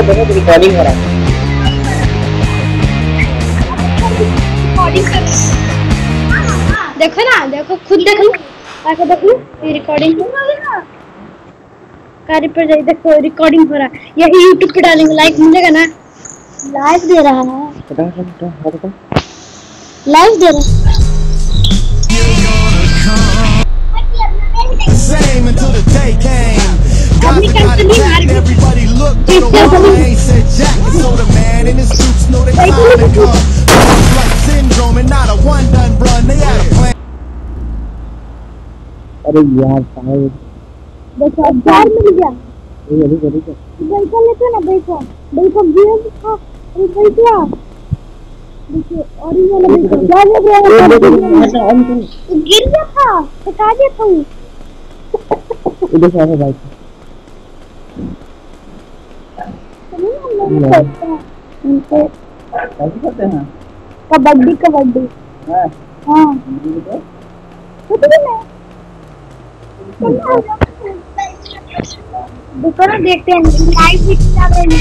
देखो रिकॉर्डिंग हो रहा है। देखो ना, देखो खुद देख लो, आके देख लो ये रिकॉर्डिंग कार्य पर जाइए, देखो रिकॉर्डिंग हो रहा है। यही यूट्यूब पे डालेंगे, लाइक मिलेगा ना। लाइव दे रहा है, लाइव दे रहा है। Same until the day came. Gaza got attacked, everybody looked, but Obama ain't said jack. So the man in his suits know the time had come. Like syndrome and not a one done run. They had a plan. अरे यार साहब, देखो अब car मिल गया। ये अभी बैठा लेते ना, बैठा बैठा गिर था, अरे बैठा देखिए। और ये वाला बैठा क्या लग रहा है, गिर गया था, हटा दिया था वो। इधर से आगे भाई, उनसे कैसे करते हैं? कबड्डी कबड्डी। हाँ हाँ कुछ भी नहीं, देखो ना, देखते हैं लाइव भी चल रहे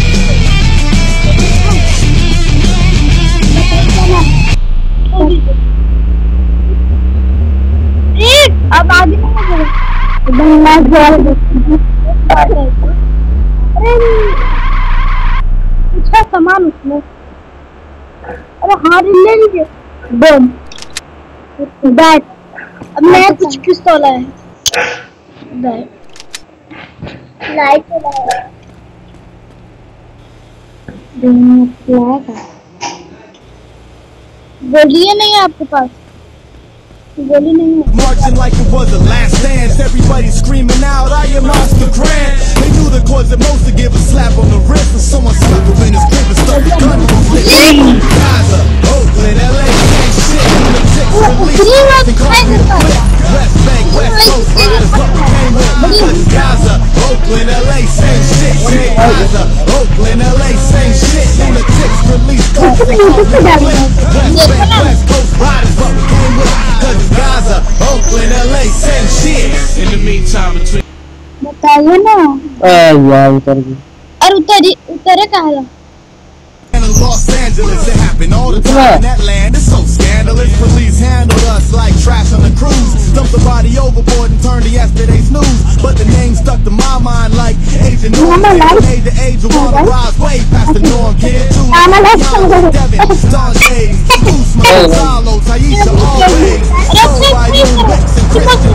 हैं। अब आगे नहीं अच्छा सामान उसमें। अरे हाँ ले लीजिए बम बैट। अब मैं कुछ पिस्तौल है, बैट लाइट बोलिए नहीं है आपके पास, गोली नहीं है। Marching like it was the last dance. Everybody screaming out, I am Oscar Grant. They knew the cause that most to give a slap on the wrist. And someone snuck up in his crib and started gunning his lips. Gaza, Oakland, LA, same shit. The chicks released and caught me flip. West Bank, West Coast, riders what we came with. Gaza, Oakland, LA, same shit. Gaza, Oakland, LA, same shit. And the chicks released coast and caught me flip. West Bank, West Coast, riders what we came with. Gaza, Oakland, LA, same shit. In the meantime, between बताइए ना। यार उतर गई। और उतरे कहाँ ला? Los Angeles, it happened all the time in that land. It's so scandalous. Police handled us like trash on the cruise. Dumped the body overboard and turned to yesterday's news. But the name stuck to my mind like Agent Norm. Made the age of one rise way past the norm. Kid, Devin, Don Days, Usman, Salo, Taisha, always. So by you, Rex and Christian,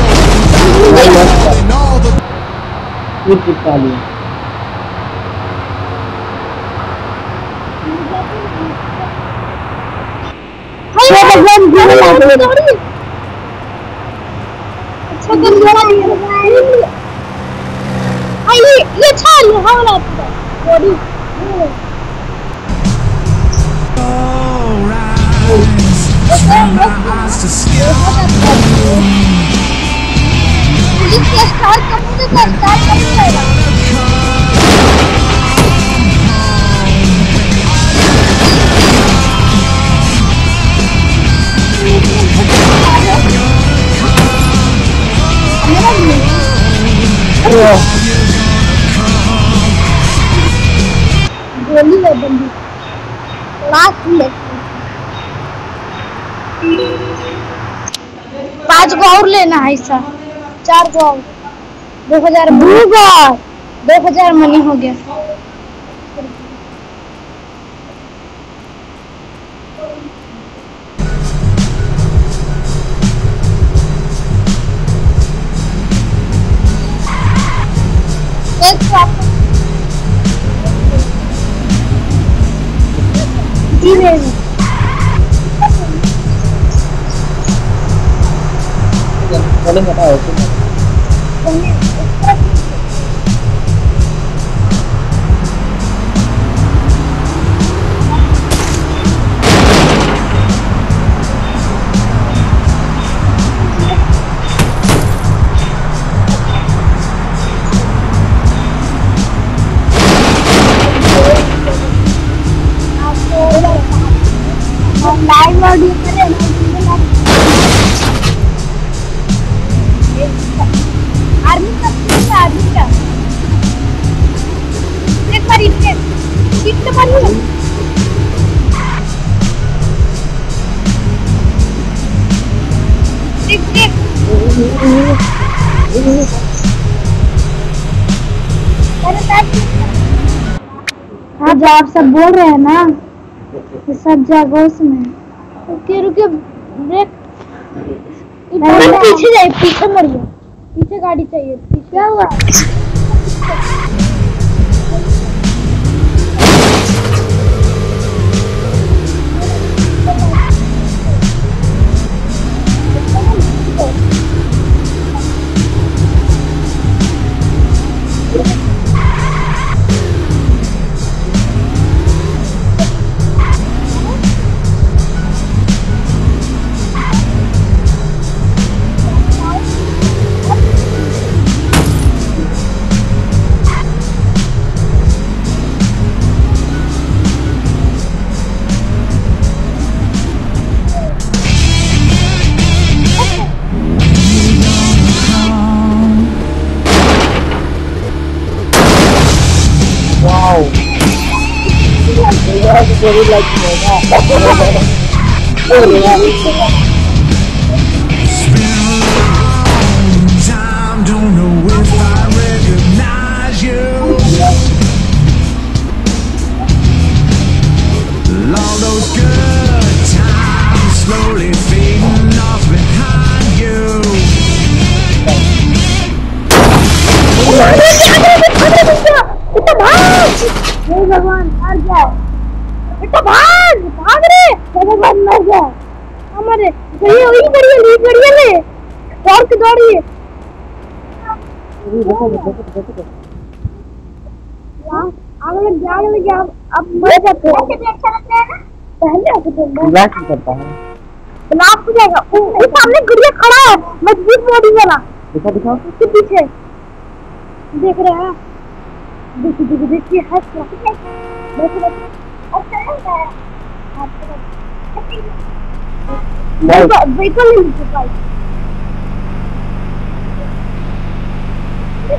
and all the. अच्छा कर ये छाल हवाला body start करने का start करने गोली है बंदी लास्ट में 5 गो और लेना है ऐसा 4 गो 2000 मनी हो गया। एक बार इतने मारिए देख आज आप सब बोल रहे हैं ना कि सब जागो उसमें रुके ब्रेक पीछे जाए पीछे मरिए पीछे गाड़ी चाहिए पीछे क्या हुआ very like time, don't know if I recognize you. All those good times slowly fading off behind you. भगवान मर जाओ बेटा भाग रे भगवान मर जाओ हमारे ये वही बढ़िया ले दौड़ के दौड़िए आगे लग गया अब मर जाते हैं भी अच्छा लगता है ना पहले आके तो ब्लास्ट करता है ब्लास्ट हो जाएगा वो सामने गुड़िया खड़ा है मजबूत बॉडी वाला दिखाओ उसके पीछे देख रहे हैं देखिए हंस देखो अच्छा है व्हीकल नहीं मिल पाई